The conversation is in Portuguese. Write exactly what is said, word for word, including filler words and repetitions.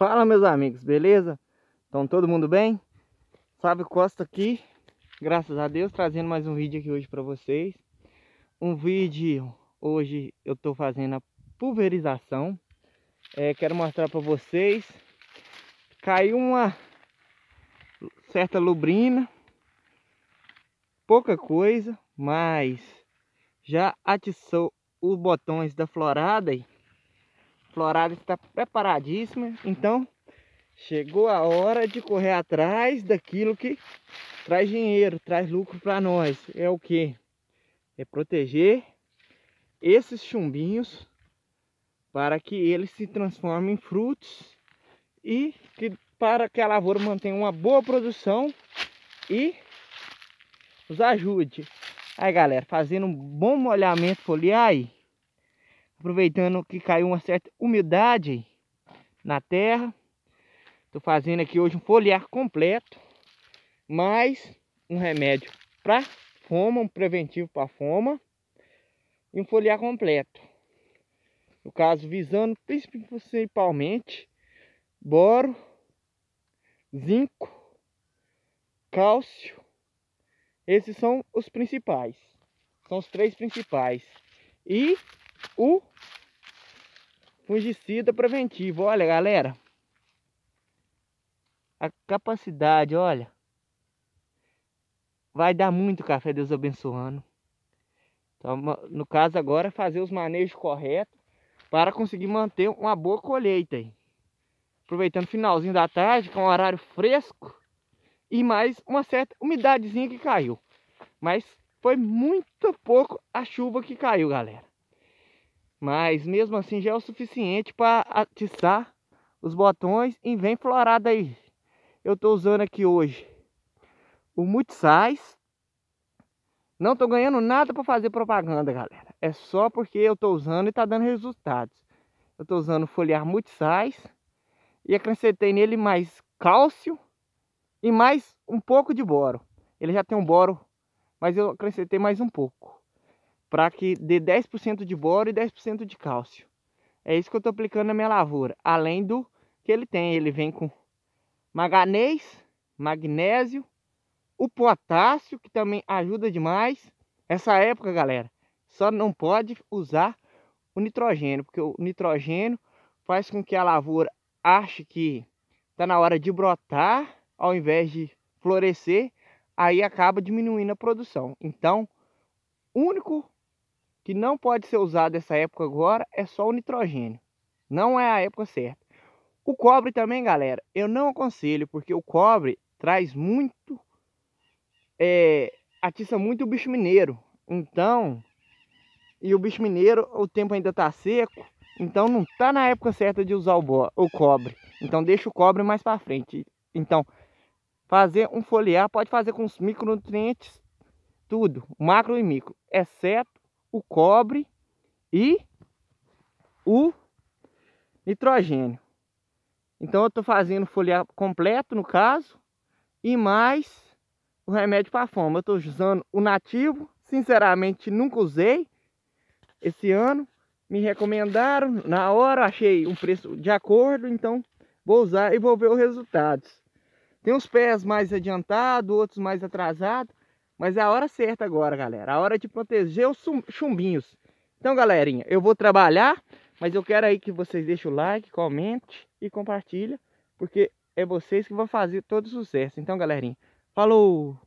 Fala, meus amigos, beleza? Então todo mundo bem? Fábio Costa aqui, graças a Deus, trazendo mais um vídeo aqui hoje para vocês. Um vídeo, hoje eu tô fazendo a pulverização. é, Quero mostrar para vocês. Caiu uma certa lubrina, pouca coisa, mas já atiçou os botões da florada aí. A florada está preparadíssima, então chegou a hora de correr atrás daquilo que traz dinheiro, traz lucro para nós. É o que? É proteger esses chumbinhos para que eles se transformem em frutos e que para que a lavoura mantenha uma boa produção e nos ajude. Aí, galera, fazendo um bom molhamento foliar aí, aproveitando que caiu uma certa umidade na terra. Tô fazendo aqui hoje um foliar completo, mais um remédio para foma, um preventivo para foma e um foliar completo. No caso, visando principalmente boro, zinco, cálcio. Esses são os principais. São os três principais. E o fungicida preventivo. Olha, galera, a capacidade, olha, vai dar muito café, Deus abençoando. Então, no caso agora, fazer os manejos corretos para conseguir manter uma boa colheita aí. Aproveitando o finalzinho da tarde, com um horário fresco e mais uma certa umidadezinha que caiu. Mas foi muito pouco a chuva que caiu, galera. Mas mesmo assim já é o suficiente para atiçar os botões e vem florada aí. Eu estou usando aqui hoje o Multisais. Não estou ganhando nada para fazer propaganda, galera. É só porque eu estou usando e está dando resultados. Eu estou usando o foliar Multisais e acrescentei nele mais cálcio e mais um pouco de boro. Ele já tem um boro, mas eu acrescentei mais um pouco, para que dê dez por cento de boro e dez por cento de cálcio. É isso que eu estou aplicando na minha lavoura. Além do que ele tem, ele vem com manganês, magnésio, o potássio, que também ajuda demais. Essa época, galera, só não pode usar o nitrogênio, porque o nitrogênio faz com que a lavoura ache que está na hora de brotar, ao invés de florescer, aí acaba diminuindo a produção. Então, o único que não pode ser usado nessa época agora é só o nitrogênio. Não é a época certa. O cobre também, galera, eu não aconselho, porque o cobre traz muito, é, atiça muito o bicho mineiro. Então, e o bicho mineiro, o tempo ainda está seco, então não está na época certa de usar o, bo o cobre. Então deixa o cobre mais para frente. Então, fazer um foliar pode fazer com os micronutrientes, tudo, macro e micro, exceto o cobre e o nitrogênio. Então eu estou fazendo foliar completo no caso, e mais o remédio para foma. Eu estou usando o nativo, sinceramente nunca usei esse ano. Me recomendaram na hora, achei um preço de acordo, então vou usar e vou ver os resultados. Tem uns pés mais adiantados, outros mais atrasados, mas é a hora certa agora, galera. A hora de proteger os chumbinhos. Então, galerinha, eu vou trabalhar, mas eu quero aí que vocês deixem o like, comente e compartilhem, porque é vocês que vão fazer todo o sucesso. Então, galerinha, falou!